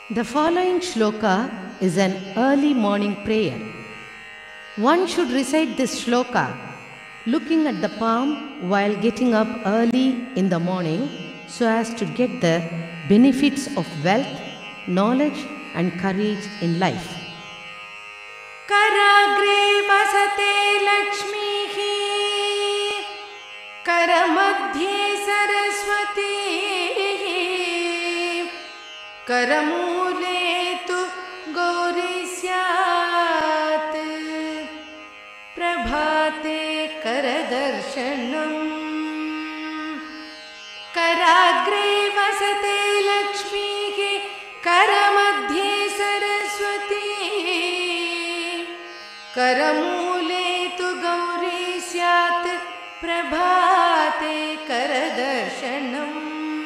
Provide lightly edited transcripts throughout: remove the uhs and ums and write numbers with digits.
The following shloka is an early morning prayer. One should recite this shloka looking at the palm while getting up early in the morning so as to get the benefits of wealth, knowledge and courage in life. कराग्रे वसते लक्ष्मीः करमध्ये सरस्वती करमूले तु गौरी स्यात् प्रभाते करदर्शनम् कराग्रे वसते लक्ष्मीः करमध्ये सरस्वती करमूले तु गौरी स्यात् प्रभाते करदर्शनम्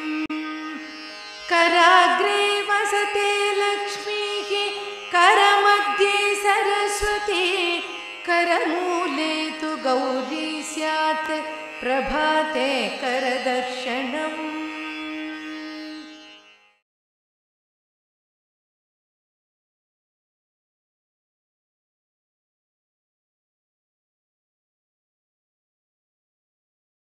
कराग्रे वसते लक्ष्मीः करमध्ये सरस्वती करमूले तु गौरी स्यात् प्रभाते करदर्शनम्